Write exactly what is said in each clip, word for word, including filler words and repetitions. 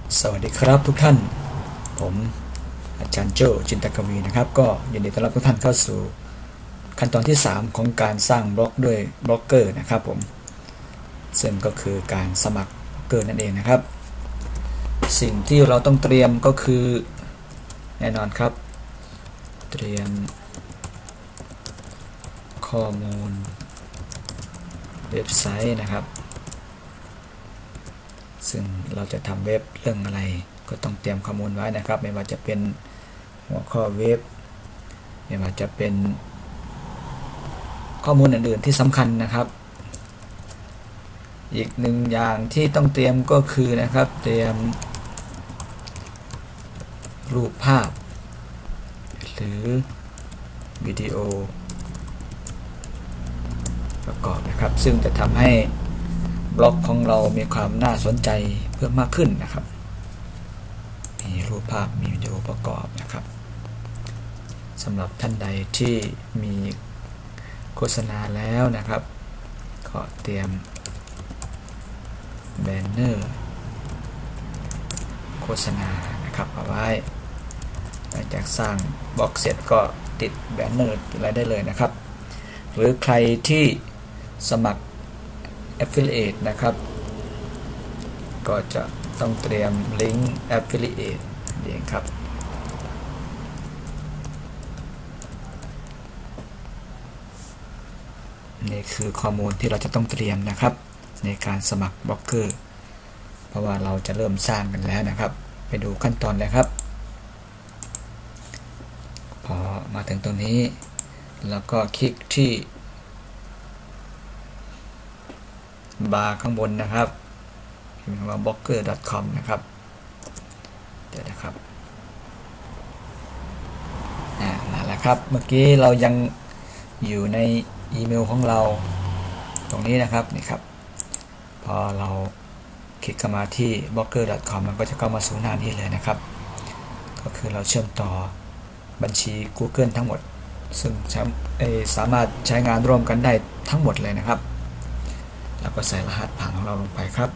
สวัสดีครับทุกท่านผมอาจารย์โจจินตกวีนะครับก็ยินดีต้อนรับทุกท่านเข้าสู่ขั้นตอนที่สามของการสร้างบล็อกด้วยบล็อกเกอร์นะครับผมซึ่งก็คือการสมัครบล็อกเกอร์นั่นเองนะครับสิ่งที่เราต้องเตรียมก็คือแน่นอนครับเตรียมข้อมูลเว็บไซต์นะครับซึ่งเราจะทำเว็บเรื่องอะไรก็ต้องเตรียมข้อมูลไว้นะครับไม่ว่าจะเป็นหัวข้อเว็บไม่ว่าจะเป็นข้อมูลอื่นๆที่สำคัญนะครับอีกหนึ่งอย่างที่ต้องเตรียมก็คือนะครับเตรียมรูปภาพหรือวิดีโอประกอบนะครับซึ่งจะทำให้บล็อกของเรามีความน่าสนใจเพิ่มมากขึ้นนะครับมีรูปภาพมีวิดีโอประกอบนะครับสำหรับท่านใดที่มีโฆษณาแล้วนะครับก็เตรียมแบนเนอร์โฆษณานะครับเอาไว้หลังจากสร้างบล็อกเสร็จก็ติดแบนเนอร์อะไรได้เลยนะครับหรือใครที่สมัคร Affiliate นะครับก็จะต้องเตรียมลิงก์ Affiliate เองครับนี่คือข้อมูลที่เราจะต้องเตรียมนะครับในการสมัครบล็อกเกอร์เพราะว่าเราจะเริ่มสร้างกันแล้วนะครับไปดูขั้นตอนเลยครับพอมาถึงตรงนี้แล้วก็คลิกที่บาร์ข้างบนนะครับพิมพ์คำว่า บล็อกเกอร์ ดอท คอม นะครับเดี๋ยวนะครับอ่านั่นแหละครับเมื่อกี้เรายังอยู่ในอีเมลของเราตรงนี้นะครับนี่ครับพอเราคลิกเข้ามาที่ บล็อกเกอร์ ดอท คอม มันก็จะเข้ามาสู่หน้านี้เลยนะครับก็คือเราเชื่อมต่อบัญชี Google ทั้งหมดซึ่งสามารถใช้งานร่วมกันได้ทั้งหมดเลยนะครับแล้วก็ใส่รหัสผ่านของเราลงไปครับ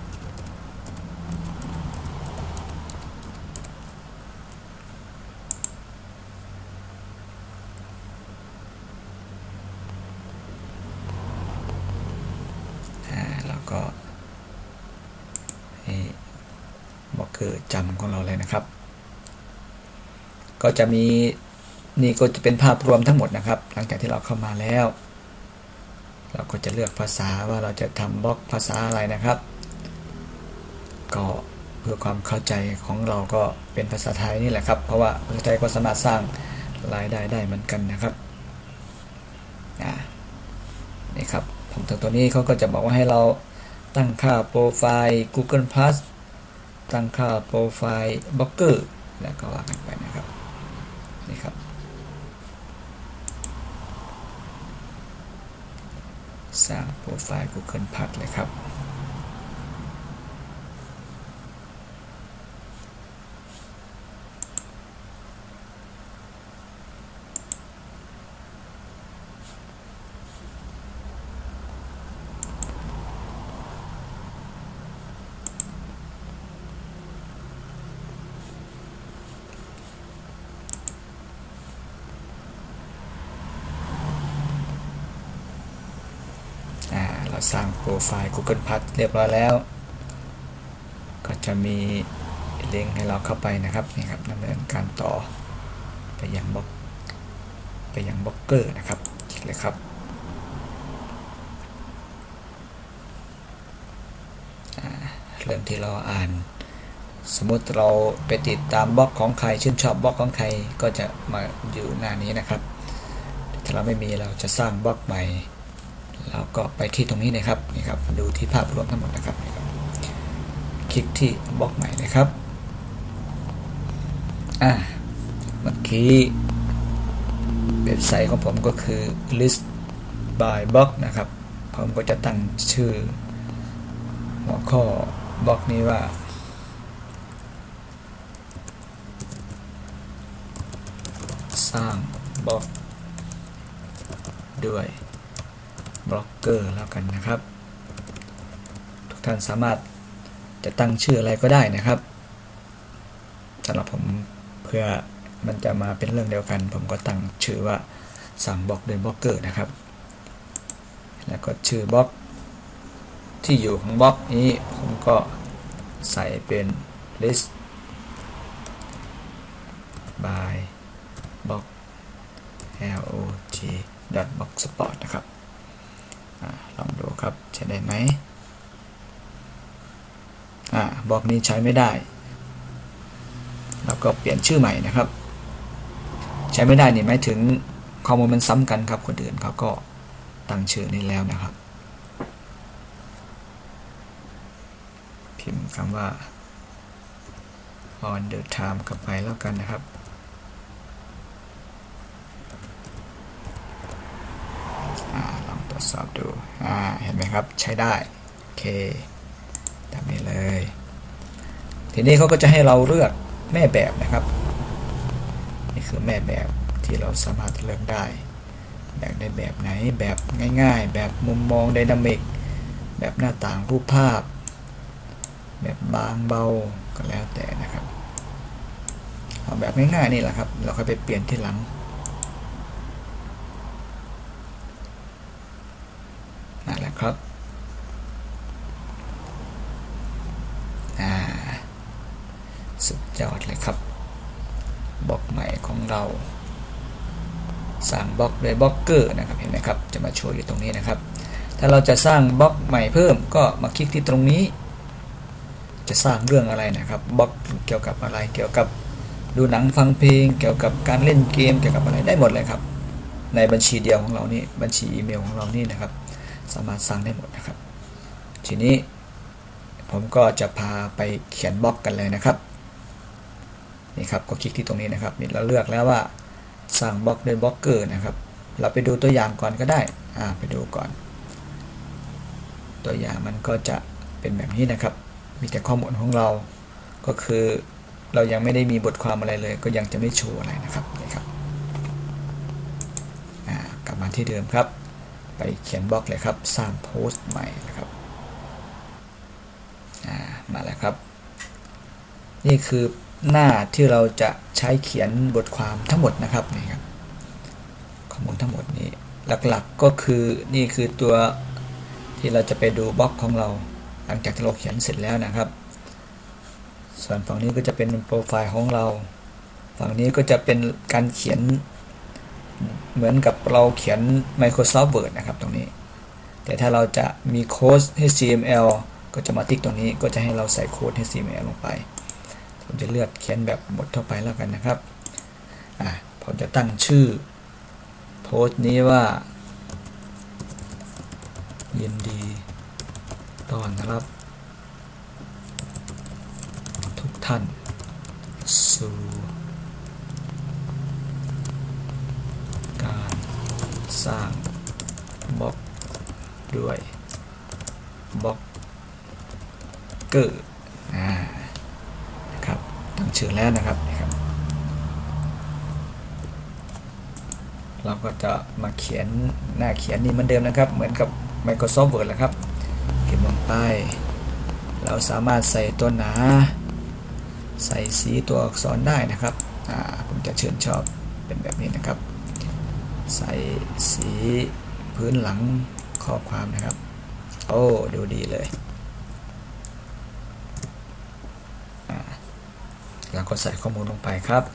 แล้วก็ให้บล็อกเกอร์จำของเราเลยนะครับก็จะมีนี่ก็จะเป็นภาพรวมทั้งหมดนะครับหลังจากที่เราเข้ามาแล้วเราก็จะเลือกภาษาว่าเราจะทำบล็อกภาษาอะไรนะครับก็เพื่อความเข้าใจของเราก็เป็นภาษาไทยนี่แหละครับเพราะว่าภาษาไทยก็สามารถสร้างรายได้ได้เหมือนกันนะครับนี่ครับผมถึงตัวนี้เขาก็จะบอกว่าให้เราตั้งค่าโปรไฟล์ Google Plus ตั้งค่าโปรไฟล์บล็อกเกอร์แล้วก็ว่ากันไปนะครับนี่ครับสร้างโปรไฟล์ Google Plus เลยครับเราสร้างโปรไฟล์ Google Plus เรียบร้อยแล้วก็จะมีลิงก์ให้เราเข้าไปนะครับนี่ครับดำเนินการต่อไปยังบล็อกไปยังบล็อกเกอร์นะครับคลิกเลยครับเริ่มที่เราอ่านสมมติเราไปติดตามบล็อกของใครชื่นชอบบล็อกของใครก็จะมาอยู่หน้านี้นะครับถ้าเราไม่มีเราจะสร้างบล็อกใหม่เราก็ไปที่ตรงนี้นะครับนี่ครับดูที่ภาพรวมทั้งหมดนะครับนี่ครับคลิกที่บล็อกใหม่นะครับอ่ะเมื่อกี้เว็บไซต์ของผมก็คือ list by block นะครับผมก็จะตั้งชื่อหัวข้อบล็อกนี้ว่าสร้างบล็อกด้วยบล็อกเกอร์แล้วกันนะครับทุกท่านสามารถจะตั้งชื่ออะไรก็ได้นะครับสำหรับผมเพื่อมันจะมาเป็นเรื่องเดียวกันผมก็ตั้งชื่อว่าสั่งบล็อกโดยบล็อกเกอร์นะครับแล้วก็ชื่อบล็อกที่อยู่ของบล็อกนี้ผมก็ใส่เป็น list by block log dot blogspot นะครับลองดูครับใช้ได้ไหมอ่าบล็อกนี้ใช้ไม่ได้แล้วก็เปลี่ยนชื่อใหม่นะครับใช้ไม่ได้นี่หมายถึงข้อมูลมันซ้ำกันครับคนอื่นเขาก็ตั้งชื่อนี้แล้วนะครับพิมพ์คำว่า on the time กับไปแล้วกันนะครับลองตรวจสอบดูเห็นไหมครับใช้ได้โอเคตามนี้เลยทีนี้เขาก็จะให้เราเลือกแม่แบบนะครับนี่คือแม่แบบที่เราสามารถเลือกได้อยากได้แบบไหนแบบง่ายๆแบบมุมมองไดนามิกแบบหน้าต่างรูปภาพแบบบางเบาก็แล้วแต่นะครับเอาแบบง่ายๆนี่แหละครับเราค่อยไปเปลี่ยนที่หลังนั่นแหละครับอ่าสุดยอดเลยครับบล็อกใหม่ของเราสร้างบล็อกโดยบล็อกเกอร์นะครับเห็นไหมครับจะมาโชว์อยู่ตรงนี้นะครับถ้าเราจะสร้างบล็อกใหม่เพิ่มก็มาคลิกที่ตรงนี้จะสร้างเรื่องอะไรนะครับบล็อกเกี่ยวกับอะไรเกี่ยวกับดูหนังฟังเพลงเกี่ยวกับการเล่นเกมเกี่ยวกับอะไรได้หมดเลยครับในบัญชีเดียวของเรานี่บัญชีอีเมลของเรานี่นะครับสามารถสร้างได้หมดนะครับทีนี้ผมก็จะพาไปเขียนบล็อกกันเลยนะครับนี่ครับก็คลิกที่ตรงนี้นะครับนี่เราเลือกแล้วว่าสร้างบล็อกโดยบล็อกเกอร์นะครับเราไปดูตัวอย่างก่อนก็ได้อ่าไปดูก่อนตัวอย่างมันก็จะเป็นแบบนี้นะครับมีแต่ข้อมูลของเราก็คือเรายังไม่ได้มีบทความอะไรเลยก็ยังจะไม่โชว์อะไรนะครับนี่ครับอ่ากลับมาที่เดิมครับไปเขียนบล็อกเลยครับสร้างโพสต์ใหม่นะครับอ่ามาแล้วครับนี่คือหน้าที่เราจะใช้เขียนบทความทั้งหมดนะครับนี่ครับข้อมูลทั้งหมดนี้หลักๆก็คือนี่คือตัวที่เราจะไปดูบล็อกของเราหลังจากที่เราเขียนเสร็จแล้วนะครับส่วนฝั่งนี้ก็จะเป็นโปรไฟล์ของเราฝั่งนี้ก็จะเป็นการเขียนเหมือนกับเราเขียน Microsoft Word นะครับตรงนี้แต่ถ้าเราจะมีโค้ด เอช ที เอ็ม แอล ก็จะมาติ๊กตรงนี้ก็จะให้เราใส่โค้ด เอช ที เอ็ม แอล ลงไปผมจะเลือกเขียนแบบบททั่วไปแล้วกันนะครับอ่ะผมจะตั้งชื่อโพสต์นี้ว่ายินดีต้อนรับทุกท่านสู่การสร้างบล็อกด้วยบล็อกเกอร์อ่าครับตั้งชื่อแล้วนะครับนะครับเราก็จะมาเขียนหน้าเขียนนี่เหมือนเดิมนะครับเหมือนกับ Microsoft Word แหละครับเขียนลงไปเราสามารถใส่ตัวหนาใส่สีตัวอักษรได้นะครับอ่าผมจะเชิญชอบเป็นแบบนี้นะครับใส่สีพื้นหลังข้อความนะครับโอ้ดูดีเลยอ่าแล้วก็ใส่ข้อมูลลงไปครับ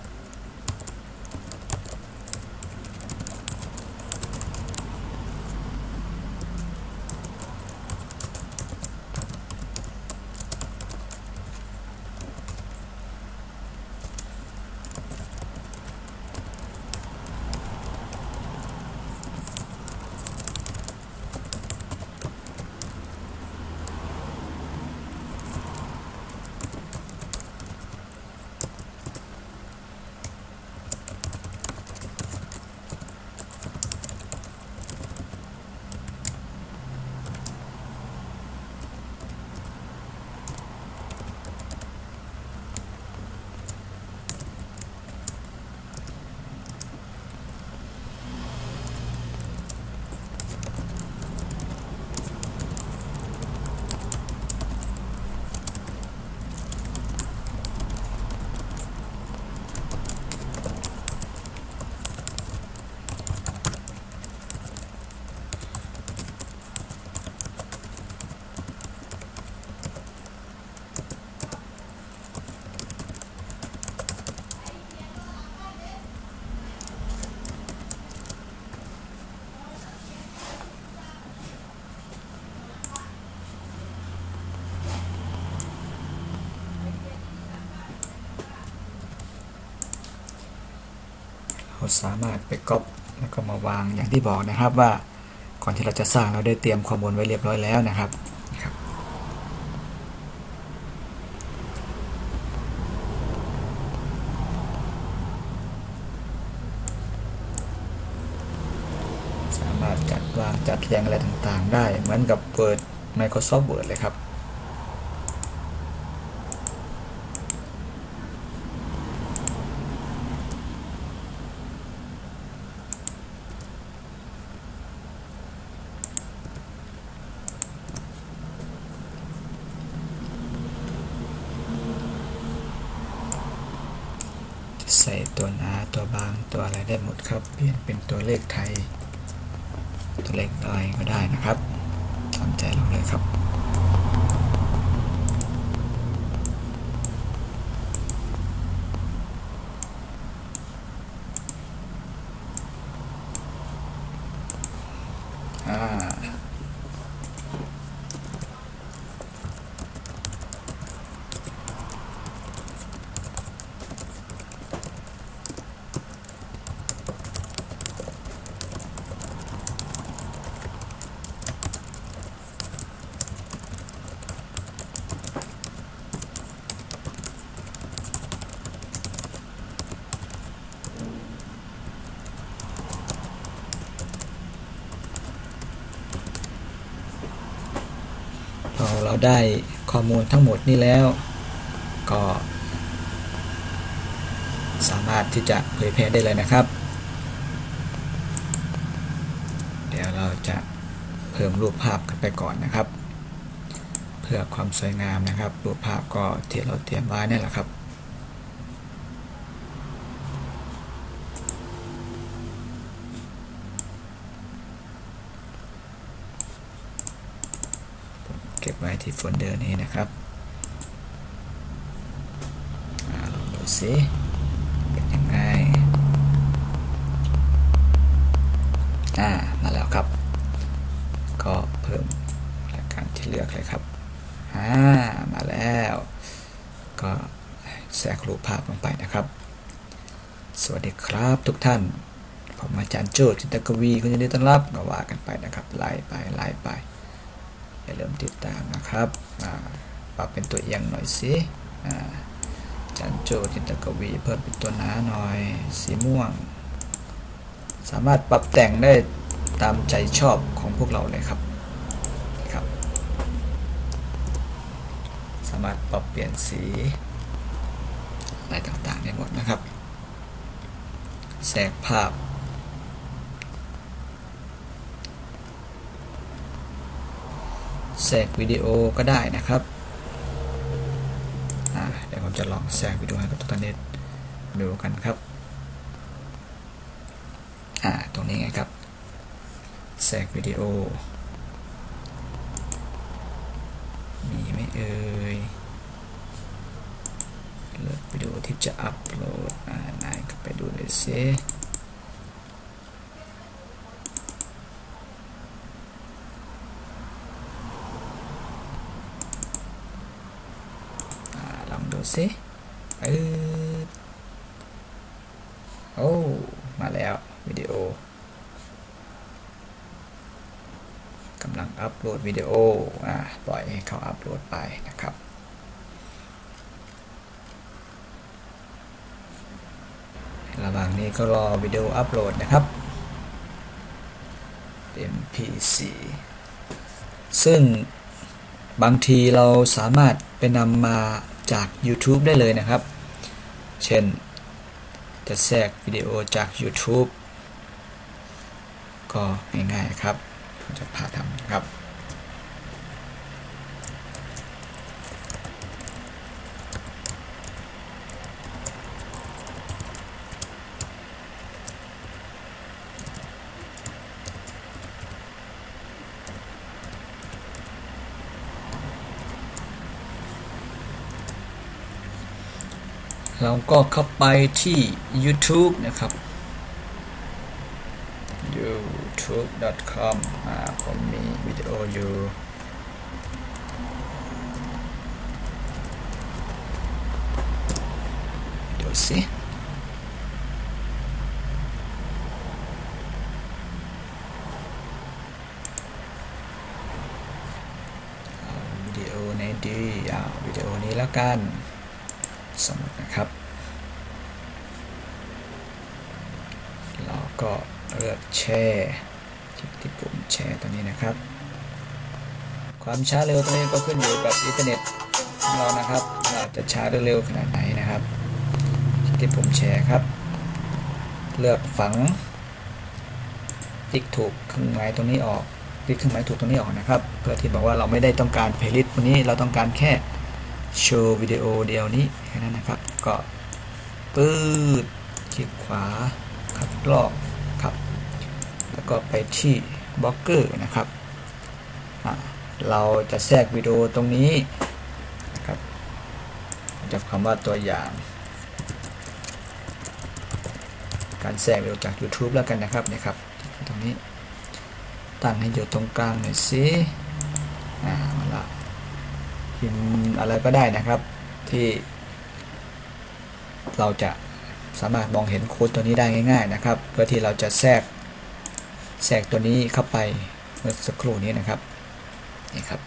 สามารถไปก๊อปแล้วก็มาวางอย่างที่บอกนะครับว่าก่อนที่เราจะสร้างเราได้เตรียมข้อมูลไว้เรียบร้อยแล้วนะครับครับสามารถจัดวางจัดเรียงอะไรต่างๆได้เหมือนกับ Word Microsoft Word เลยครับใส่ตัวหนาตัวบางตัวอะไรได้หมดครับเปลี่ยนเป็นตัวเลขไทยตัวเลขอะไรก็ได้นะครับตามใจเราเลยครับอ่าพอเราได้ข้อมูลทั้งหมดนี้แล้วก็สามารถที่จะเผยแพร่ได้เลยนะครับเดี๋ยวเราจะเพิ่มรูปภาพกันไปก่อนนะครับเพื่อความสวยงามนะครับรูปภาพก็ที่เราเตรียมไว้นี่แหละครับเก็บไว้ที่โฟลเดอร์นี้นะครับลองดูสิเป็นยังไงอ่ามาแล้วครับก็เพิ่มรายการที่เลือกเลยครับอ่ามาแล้วก็แทรกรูปภาพลงไปนะครับสวัสดีครับทุกท่านผมอาจารย์โจ้จินตกวีคุณยินดีต้อนรับก็ว่ากันไปนะครับไล่ไปไล่ไปอย่าลืมติดตามนะครับปรับเป็นตัวเอียงหน่อยสิอาจารย์โจ้จินตกวีเพิ่มเป็นตัวหนาหน่อยสีม่วงสามารถปรับแต่งได้ตามใจชอบของพวกเราเลยครับครับสามารถปรับเปลี่ยนสีอะไรต่างๆได้หมดนะครับแทรกภาพแทรกวิดีโอก็ได้นะครับอ่าเดี๋ยวผมจะลองแทรกวิดีโอให้กับทุกท่านดูกันครับอ่าตรงนี้ไงครับแทรกวิดีโอมีไหมเอ่ยเลือกวิดีโอที่จะอัปโหลดอ่านายก็ไปดูเลยสิลองดูสิเออโอ้มาแล้ววิดีโอกำลังอัปโหลดวิดีโออ่าปล่อยให้เขาอัปโหลดไปนะครับระหว่างนี้ก็รอวิดีโออัปโหลดนะครับ เอ็ม พี โฟร์ ซึ่งบางทีเราสามารถไปนำมาจาก YouTube ได้เลยนะครับเช่นจะแทรกวิดีโอจาก YouTube ก็ง่ายๆครับผมจะพาทำครับเราก็เข้าไปที่ YouTube นะครับ ยูทูบ ดอท คอม อ่าผมมีวิดีโออยู่ดูสิดีอ่าวิดีโอนี้แล้วกันสมมตินะครับเราก็เลือกแชร์คลิกที่ปุ่มแชร์ตัวนี้นะครับความช้าเร็วตัวนี้ก็ขึ้นอยู่กับอินเทอร์เน็ตของเรานะครับเราจะช้าหรือเร็วขนาดไหนนะครับคลิกที่ปุ่มแชร์ครับเลือกฝังคลิกถูกเครื่องหมายตรงนี้ออกคลิกเครื่องหมายถูกตรงนี้ออกนะครับเพื่อที่บอกว่าเราไม่ได้ต้องการเพลย์ลิสต์วันนี้เราต้องการแค่โชว์วิดีโอเดียวนี้แค่นั้นนะครับก็ปื๊ดคลิกขวาคัดลอกครับแล้วก็ไปที่บล็อกเกอร์นะครับเราจะแทรกวิดีโอตรงนี้นะครับจากคำว่าตัวอย่างการแทรกวิดีโอจาก YouTube แล้วกันนะครับเนี่ยครับตรงนี้ตั้งให้อยู่ตรงกลางหน่อยสิอ่ามาละพิมพ์อะไรก็ได้นะครับที่เราจะสามารถมองเห็นโค้ดตัวนี้ได้ง่ายๆนะครับเพื่อที่เราจะแทรกแทรกตัวนี้เข้าไปเมื่อสักครู่นี้นะครับนี่ครับ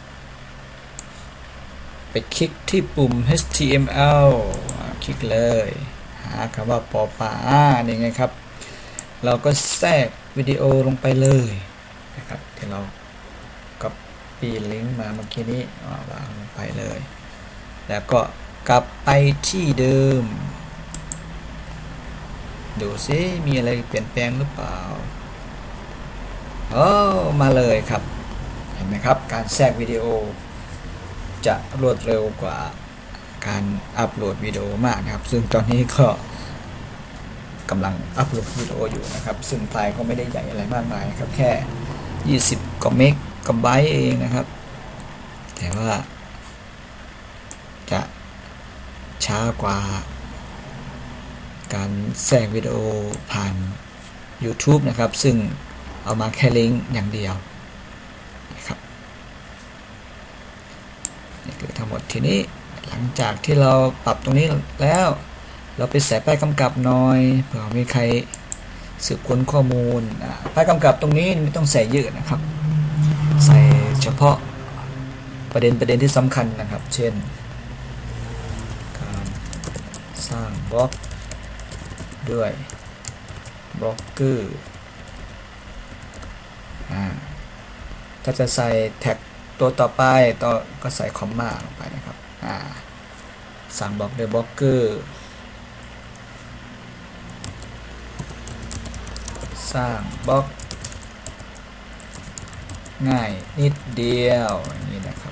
ไปคลิกที่ปุ่ม เอช ที เอ็ม แอล คลิกเลยหาคำว่าปอปานี่ไงครับเราก็แทรกวิดีโอลงไปเลยนะครับที่เราก็ปีลิงก์มาเมื่อกี้นี้วางลงไปเลยแล้วก็กลับไปที่เดิมดูซิมีอะไรเปลี่ยนแปลงหรือเปล่าโอ้มาเลยครับเห็นไหมครับการแทรกวิดีโอจะรวดเร็วกว่าการอัปโหลดวิดีโอมากนะครับซึ่งตอนนี้ก็กำลังอัปโหลดวิดีโออยู่นะครับซึ่งไฟล์ก็ไม่ได้ใหญ่อะไรมากมายครับแค่ยี่สิบกว่าเมกะไบต์เองนะครับแต่ว่าจะช้ากว่าการแทรกวิดีโอผ่าน YouTube นะครับซึ่งเอามาแค่ลิงก์อย่างเดียวนะครับนี่คือทั้งหมดทีนี้หลังจากที่เราปรับตรงนี้แล้วเราไปใส่ป้ายกำกับหน่อยเผื่อมีใครสืบค้นข้อมูลป้ายกำกับตรงนี้ไม่ต้องใส่เยอะนะครับใส่เฉพาะประเด็นประเด็นที่สำคัญนะครับเช่นการสร้างบล็อกด้วยบล็อกเกอร์ถ้าจะใส่แท็กตัวต่อไปต่อก็ใส่คอมมาลงไปนะครับสร้างบล็อกด้วยบล็อกเกอร์สร้างบล็อกง่ายนิดเดียวอย่างนี้นะครับ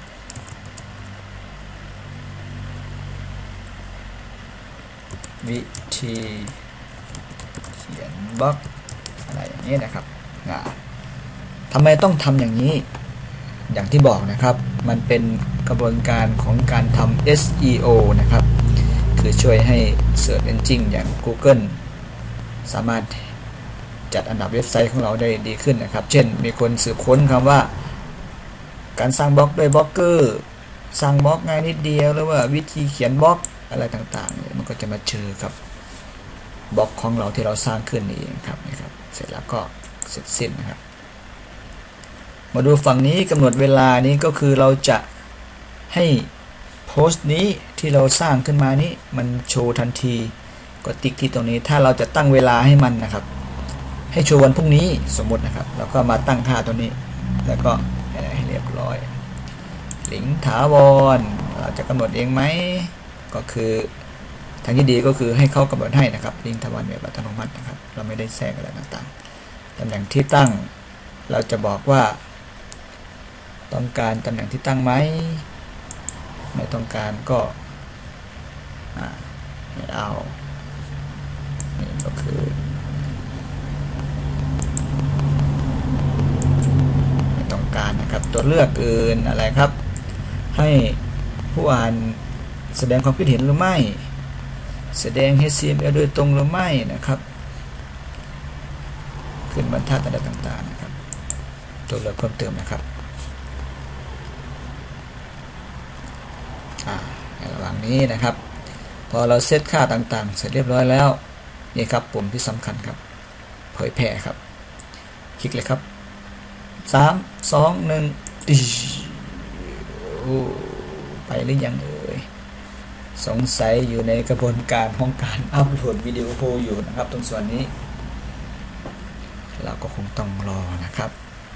วิธีเขียนบล็อกอะไรอย่างนี้นะครับทำไมต้องทำอย่างนี้อย่างที่บอกนะครับมันเป็นกระบวนการของการทำ เอส อี โอ นะครับคือช่วยให้ Search Engine อย่าง Google สามารถจัดอันดับเว็บไซต์ของเราได้ดีขึ้นนะครับเช่นมีคนสืบค้นคำว่าการสร้างบล็อกด้วยบล็อกเกอร์สร้างบล็อกง่ายนิดเดียวหรือว่าวิธีเขียนบล็อกอะไรต่างๆเนี่ยมันก็จะมาเจอกับบล็อกของเราที่เราสร้างขึ้นนี่เองครับนะครับเสร็จแล้วก็เสร็จสิ้นนะครับมาดูฝั่งนี้กำหนดเวลานี้ก็คือเราจะให้โพสต์นี้ที่เราสร้างขึ้นมานี้มันโชว์ทันทีก็ติ๊กที่ตรงนี้ถ้าเราจะตั้งเวลาให้มันนะครับให้โชว์วันพรุ่งนี้สมมตินะครับแล้วก็มาตั้งค่าตัวนี้แล้วก็ให้เรียบร้อยลิงก์ถาวรเราจะกำหนดเองไหมก็คือทางที่ดีก็คือให้เขากำหนดให้นะครับลิงก์ถาวรแบบอัตโนมัตินะครับเราไม่ได้แทรกอะไรต่างๆตำแหน่งที่ตั้งเราจะบอกว่าต้องการตำแหน่งที่ตั้งไหมไม่ต้องการก็ไม่เอานี่ก็คือไม่ต้องการนะครับตัวเลือกอื่นอะไรครับให้ผู้อ่านแสดงความคิดเห็นหรือไม่แสดง เอช ที เอ็ม แอล โดยตรงหรือไม่นะครับขึ้นบรรทัดอะไรต่างๆนะครับตัวเลือกเพิ่มเติมนะครับในระหว่างนี้นะครับพอเราเซตค่าต่างๆเสร็จเรียบร้อยแล้วนี่ครับปุ่มที่สำคัญครับเผยแพร่ครับคลิกเลยครับสาม สอง หนึ่งโอ้ไปหรือยังเอ่ยสงสัยอยู่ในกระบวนการของการอัปโหลดวิดีโออยู่นะครับตรงส่วนนี้เราก็คงต้องรอนะครับ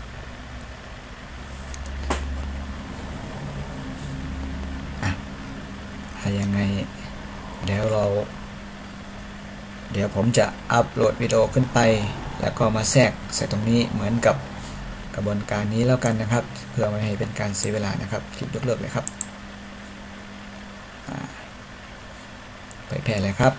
ถ้ายังไงเดี๋ยวเราเดี๋ยวผมจะอัปโหลดวิดีโอขึ้นไปแล้วก็มาแทรกใส่ตรงนี้เหมือนกับกระบวนการนี้แล้วกันนะครับเพื่อไม่ให้เป็นการเสียเวลานะครับคลิปยกเลิกเลยครับไปแพร่เลยครับ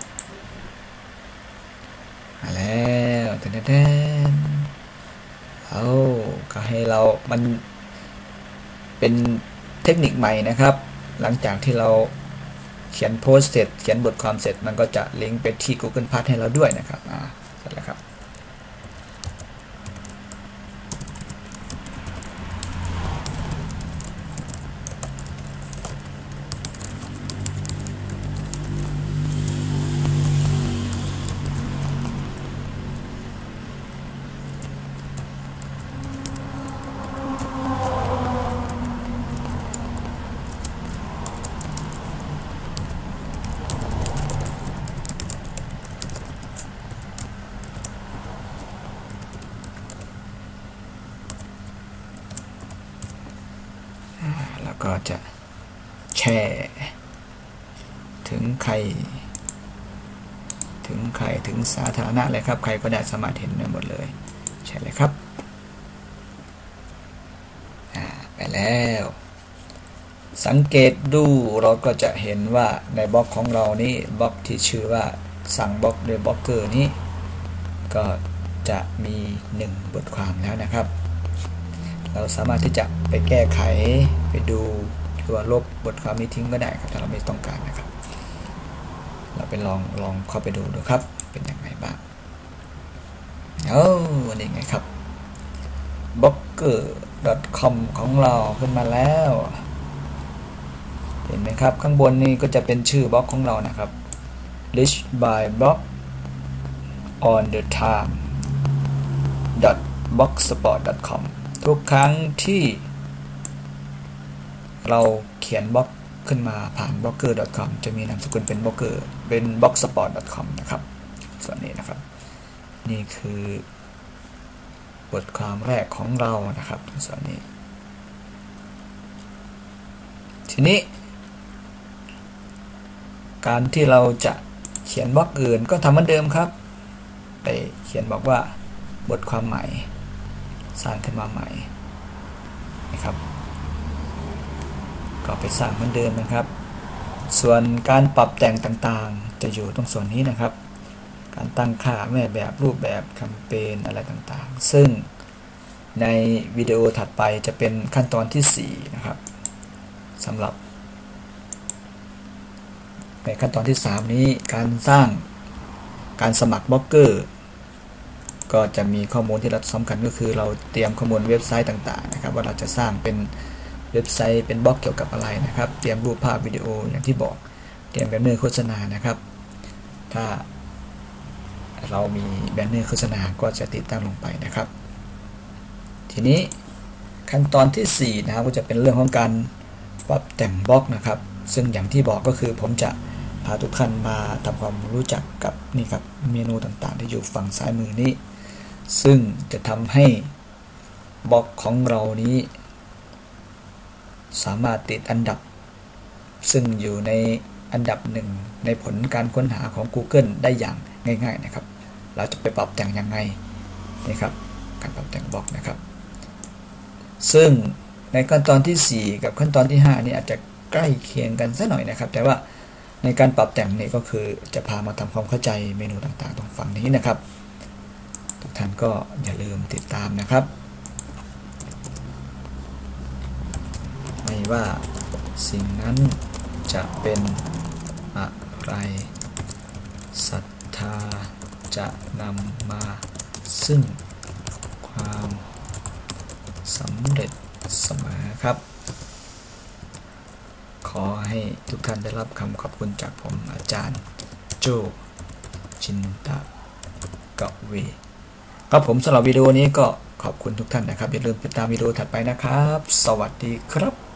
มาแล้วเต้นๆเอาก็ให้เรามันเป็นเทคนิคใหม่นะครับหลังจากที่เราเขียนโพสต์เสร็จเขียนบทความเสร็จมันก็จะลิงก์ไปที่ Google Path ให้เราด้วยนะครับอ่าเสร็จแล้วครับแล้วก็จะแชร์ถึงใครถึงใครถึงสาธารณะเลยครับใครก็ได้สามารถเห็นได้หมดเลยแชร์เลยครับไปแล้วสังเกตดูเราก็จะเห็นว่าในบล็อกของเรานี้บล็อกที่ชื่อว่าสั่งบล็อกโดยบล็อกเกอร์นี้ก็จะมีหนึ่งบทความแล้วนะครับเราสามารถที่จะไปแก้ไขไปดูหรือว่าลบบทความนี้ทิ้งก็ได้ครับถ้าเราไม่ต้องการนะครับเราไปลองลองเข้าไปดูดูครับเป็นยังไงบ้างโอ้นี่ไงครับ บล็อกเกอร์ ดอท คอม ของเราขึ้นมาแล้วเห็นไหมครับข้างบนนี้ก็จะเป็นชื่อบล็อกของเรานะครับ Rich by blog on the time dot blogspot dot com ทุกครั้งที่เราเขียนบล็อกขึ้นมาผ่าน บล็อกเกอร์ ดอท คอม จะมีนามสกุลเป็นบล็อกเกอร์เป็น บล็อกสปอต ดอท คอม นะครับส่วนนี้นะครับนี่คือบทความแรกของเรานะครับส่วนนี้ทีนี้การที่เราจะเขียนบล็อกอื่นก็ทำเหมือนเดิมครับไปเขียนบอกว่าบทความใหม่สร้างขึ้นมาใหม่นะครับก็ไปสร้างเหมือนเดิมนะครับส่วนการปรับแต่งต่างๆจะอยู่ตรงส่วนนี้นะครับการตั้งค่าแม่แบบรูปแบบแคมเปญอะไรต่างๆซึ่งในวิดีโอถัดไปจะเป็นขั้นตอนที่สี่นะครับสำหรับในขั้นตอนที่สามนี้การสร้างการสมัครบล็อกเกอร์ก็จะมีข้อมูลที่เราสำคัญก็คือเราเตรียมข้อมูลเว็บไซต์ต่างๆนะครับว่าเราจะสร้างเป็นเว็บไซต์เป็นบล็อกเกี่ยวกับอะไรนะครับเตรียมรูปภาพวิดีโออย่างที่บอกเตรียมแบนเนอร์โฆษณานะครับถ้าเรามีแบนเนอร์โฆษณาก็จะติดตั้งลงไปนะครับทีนี้ขั้นตอนที่สี่นะครับก็จะเป็นเรื่องของการปรับแต่งบล็อกนะครับซึ่งอย่างที่บอกก็คือผมจะพาทุกท่านมาทำความรู้จักกับนี่ครับเมนูต่างๆที่อยู่ฝั่งซ้ายมือนี้ซึ่งจะทำให้บล็อกของเรานี้สามารถติดอันดับซึ่งอยู่ในอันดับหนึ่งในผลการค้นหาของ Google ได้อย่างง่ายๆนะครับเราจะไปปรับแต่งยังไงนี่ครับการปรับแต่งบล็อกนะครับซึ่งในขั้นตอนที่สี่กับขั้นตอนที่ห้านี่อาจจะใกล้เคียงกันสักหน่อยนะครับแต่ว่าในการปรับแต่งนี่ก็คือจะพามาทำความเข้าใจเมนูต่างๆตรงฝั่งนี้นะครับทุกท่านก็อย่าลืมติดตามนะครับไม่ว่าสิ่งนั้นจะเป็นอะไรศรัทธาจะนำมาซึ่งความสำเร็จเสมอครับขอให้ทุกท่านได้รับคำขอบคุณจากผมอาจารย์โจจินตะกวีครับผมสำหรับวิดีโอนี้ก็ขอบคุณทุกท่านนะครับอย่าลืมติดตามวิดีโอถัดไปนะครับสวัสดีครับ